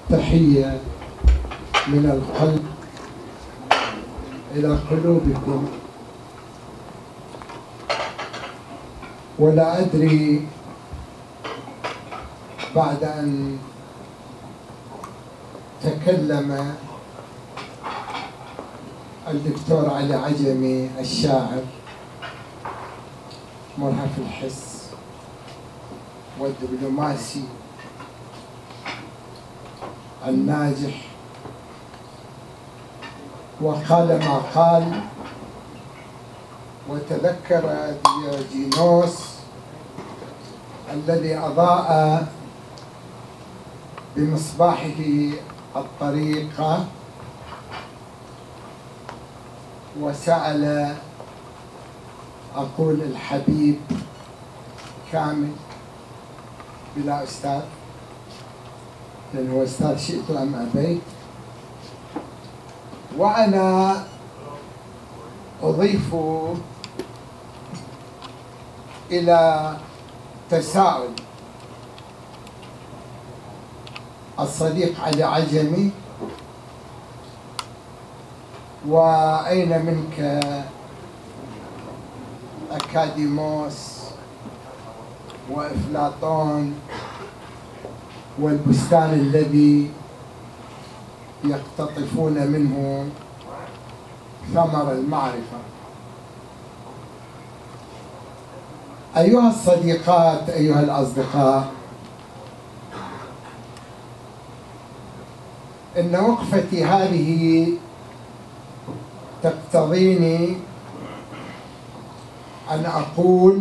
تحية من القلب إلى قلوبكم، ولا أدري بعد أن تكلم الدكتور علي عجمي الشاعر مرهف الحس والدبلوماسي الناجح، وقال ما قال، وتذكر ديوجينوس الذي أضاء بمصباحه الطريق وسأل، أقول الحبيب كامل بلا أستاذ، لأنه هو أستاذ شئت أم أبيت، وأنا أضيف إلى تساؤل الصديق علي عجمي: وأين منك أكاديموس وأفلاطون والبستان الذي يقتطفون منه ثمر المعرفة؟ أيها الصديقات، أيها الأصدقاء، إن وقفتي هذه تقتضيني أن أقول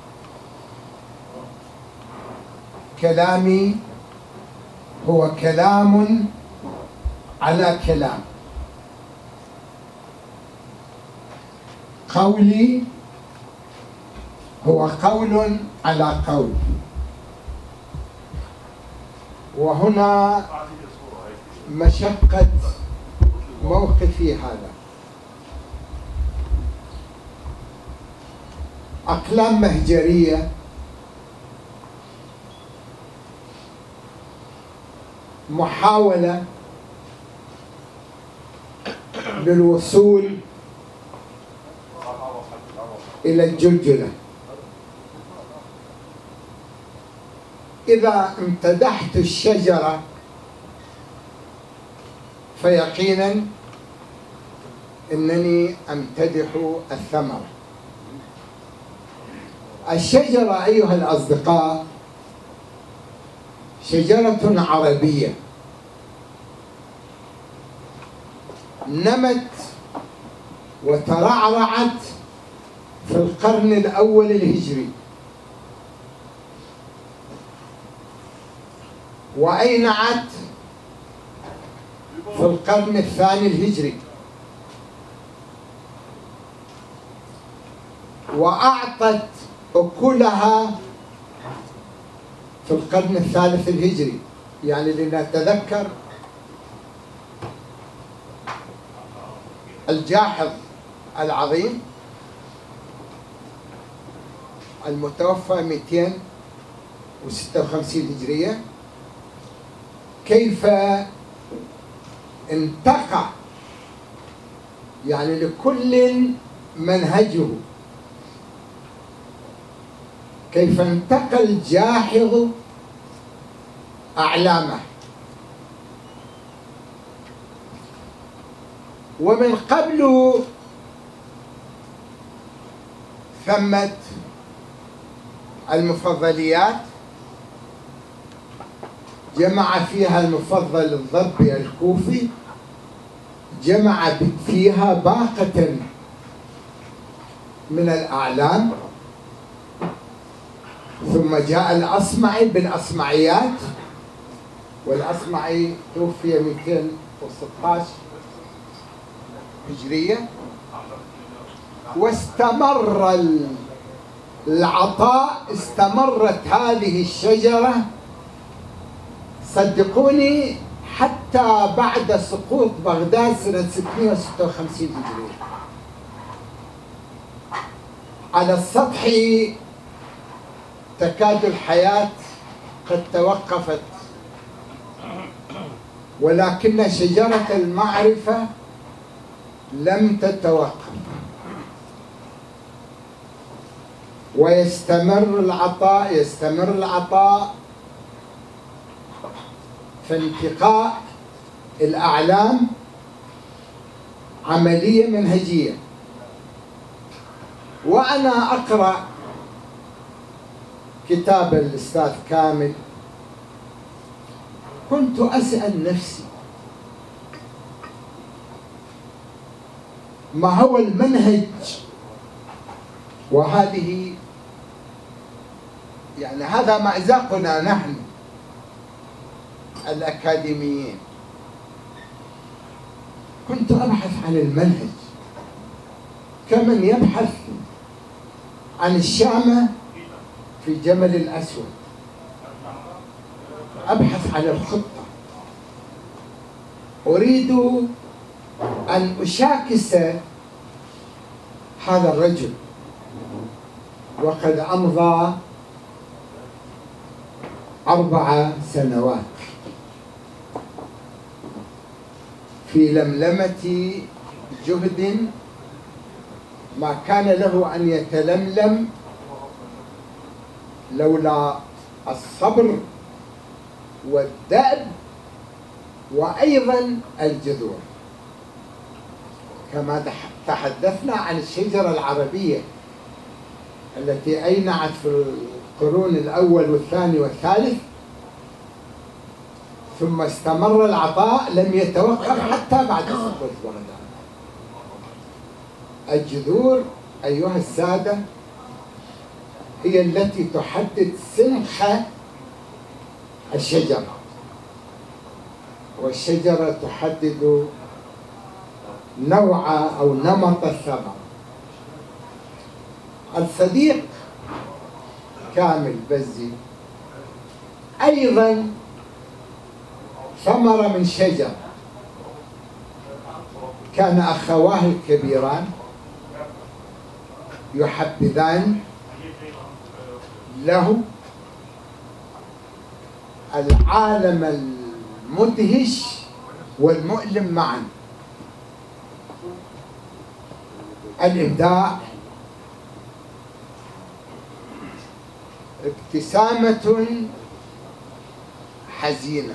كلامي هو كلام على كلام، قولي هو قول على قول. وهنا مشقة موقفي هذا. أقلام مهجرية محاولة للوصول إلى الجلجلة. إذا امتدحت الشجرة فيقينا إنني أمتدح الثمرة. الشجرة أيها الأصدقاء شجرة عربية نمت وترعرعت في القرن الأول الهجري، وأينعت في القرن الثاني الهجري، وأعطت أكلها في القرن الثالث الهجري. يعني لنتذكر الجاحظ العظيم المتوفى 256 هجرية كيف انتقى، يعني لكل منهجه، كيف انتقى الجاحظ أعلامه. ومن قبل ثمت المفضليات جمع فيها المفضل الضبي الكوفي، جمع فيها باقة من الأعلام، ثم جاء الأصمعي بالأصمعيات، والأصمعي توفي 216 هجرية، واستمر العطاء، استمرت هذه الشجرة صدقوني حتى بعد سقوط بغداد سنة 656 هجرية. على السطح تكاد الحياة قد توقفت ولكن شجرة المعرفة لم تتوقف، ويستمر العطاء في انتقاء الأعلام عملية منهجية. وأنا أقرأ كتاب الأستاذ كامل كنت أسأل نفسي ما هو المنهج؟ وهذه يعني هذا مأزقنا نحن الأكاديميين. كنت أبحث عن المنهج كمن يبحث عن الشامة في جمل الأسود، أبحث عن الخطة. أريد أن أشاكس هذا الرجل، وقد أمضى 4 سنوات في لملمة جهد ما كان له أن يتلملم لولا الصبر والدأب وأيضا الجذور. كما تحدثنا عن الشجرة العربية التي أينعت في القرون الأول والثاني والثالث، ثم استمر العطاء لم يتوقف حتى بعد سقوط بغداد. الجذور أيها السادة هي التي تحدد سنخ الشجرة، والشجرة تحدد نوع أو نمط الثمر. الصديق كامل بزي أيضا ثمر من شجر، كان أخواه الكبيران يحبذان له العالم المدهش والمؤلم معا، الإبداع، ابتسامة حزينة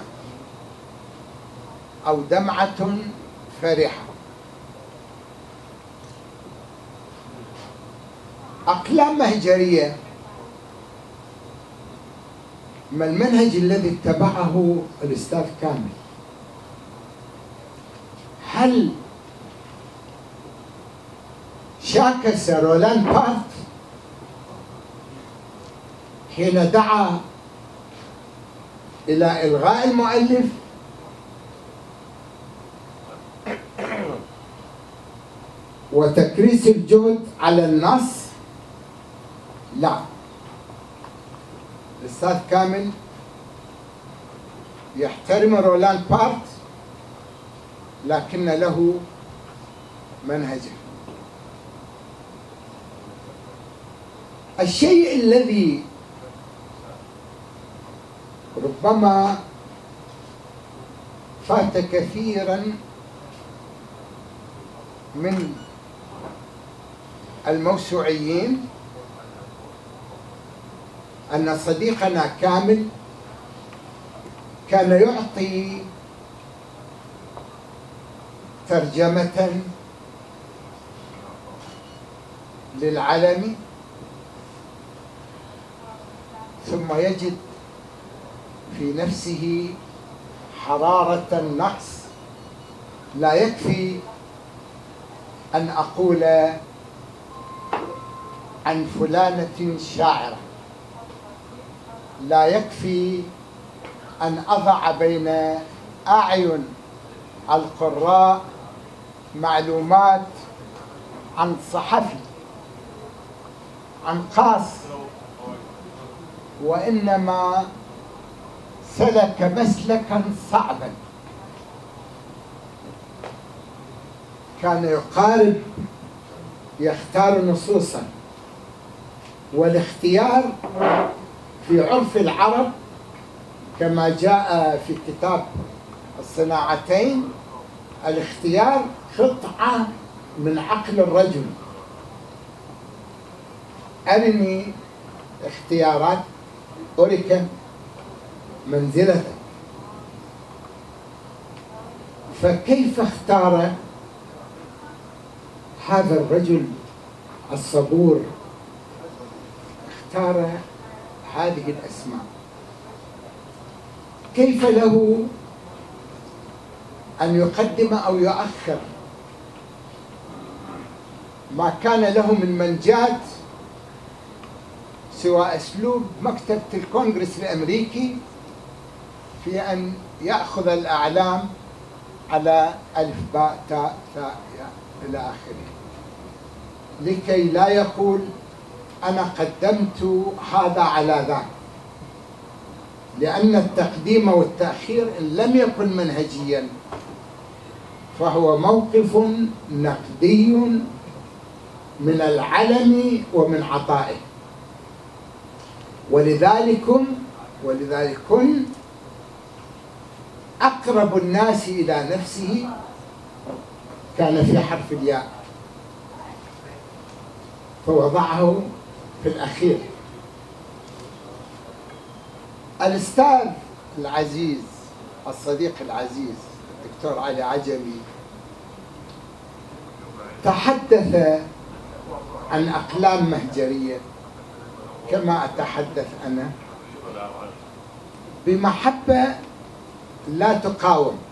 أو دمعة فرحة، أقلام مهجرية. ما المنهج الذي اتبعه الأستاذ كامل؟ هل شاكس رولان بارت حين دعا إلى إلغاء المؤلف؟ وتكريس الجهد على النص؟ لا، الأستاذ كامل يحترم رولان بارت لكن له منهجه. الشيء الذي ربما فات كثيرا من الموسوعيين أن صديقنا كامل كان يعطي ترجمة للعلم ثم يجد في نفسه حرارة النقص. لا يكفي أن أقول عن فلانة شاعرة، لا يكفي أن أضع بين أعين القراء معلومات عن صحفي، عن قاص، وإنما سلك مسلكا صعبا. كان يقارب، يختار نصوصا، والاختيار في عرف العرب كما جاء في كتاب الصناعتين الاختيار قطعة من عقل الرجل. أرني اختيارات أريك منزلتك. فكيف اختار هذا الرجل الصبور، اختار هذه الأسماء؟ كيف له أن يقدم أو يؤخر؟ ما كان له من منجات سوى أسلوب مكتبة الكونغرس الأمريكي في أن يأخذ الأعلام على ألف باء تاء ثاء إلى آخره، لكي لا يقول أنا قدمت هذا على ذاك، لأن التقديم والتأخير إن لم يكن منهجيا فهو موقف نقدي من العلم ومن عطائه. ولذلك أقرب الناس إلى نفسه كان في حرف الياء، فوضعه في الأخير. الأستاذ العزيز الصديق العزيز الدكتور علي عجمي تحدث عن أقلام مهجرية كما أتحدث أنا، بمحبة لا تقاوم،